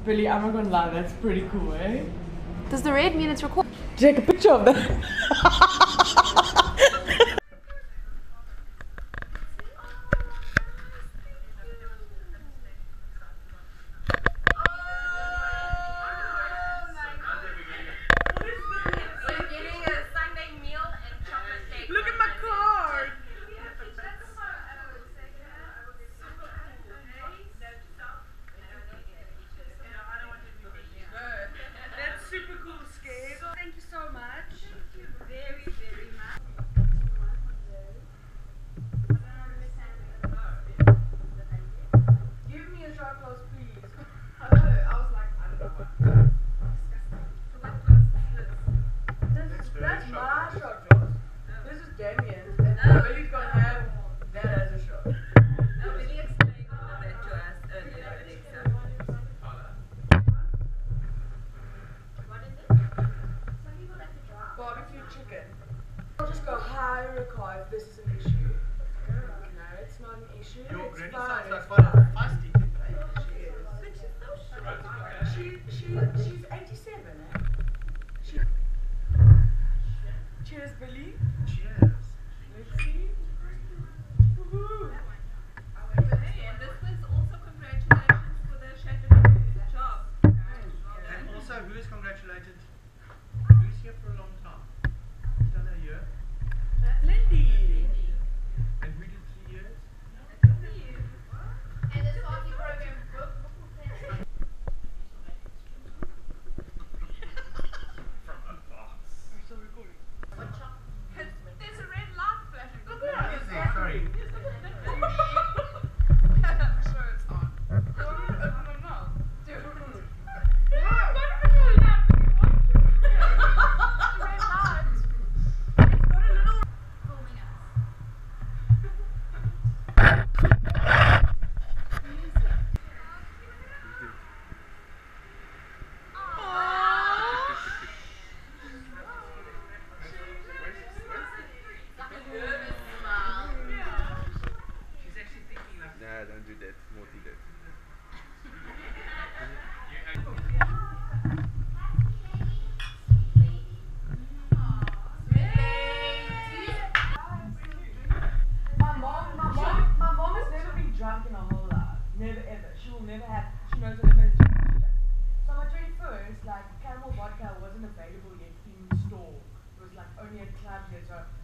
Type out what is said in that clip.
Billy, I'm not gonna lie, that's pretty cool, eh? Does the red mean it's recorded? Take a picture of that. Look at my card! That's super cool, Skate. Thank you so much. Very, very much. Give me a shot glass, please. I was like, I don't know what. Disgusting. That's my shot glass. This is Damien's, and Billy's gonna have that as a shot. Billy explained that to us earlier, Alexa. What is it? Some people like to draw. Barbecue chicken. I'll just go hire a car if this is an issue. No, it's not an issue. Your It's granny fine. sounds like It's quite a fine. feisty thing, right? She is. But she's so short. She's 87, eh? Cheers, Billy. Cheers. Let's see. Woohoo. Hey, and this was also congratulations for the Chateauneuf job. And also, who is congratulated? Who's here for a long time? Who's done a year? Lindy. And who did 3 years? And this party program book. From a box. We're still recording. There's a red light flashing. Look at that. Is there? Sorry. I'm sure it's on. She's actually thinking like, Nah, don't do that. Naughty that. My mom has never been drunk in her whole life. Never ever. She will never have. She knows what lemon is. So on my 21st, like caramel vodka wasn't available yet in store. It was like only at clubs here. So